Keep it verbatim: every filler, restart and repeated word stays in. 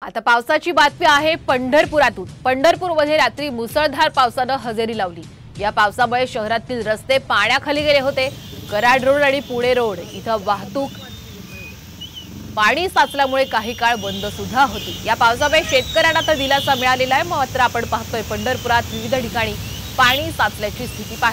आता पावसाची बातमी आहे पंढरपुरातून। पंढरपूरमध्ये रात्री मुसळधार पावसाने हजेरी लावली। या पावसामुळे शहरातील रस्ते पाण्याखाली गेले होते। कराड रोड आणि पुणे रोड इथं वाहतूक पाणी साचल्यामुळे काही काळ बंद सुद्धा होती। या पावसामुळे शेतकऱ्यांना तर दिलासा मिळालेला आहे, मात्र आपण पाहतोय पंढरपुरात विविध ठिकाणी पाणी साचल्याची स्थिती।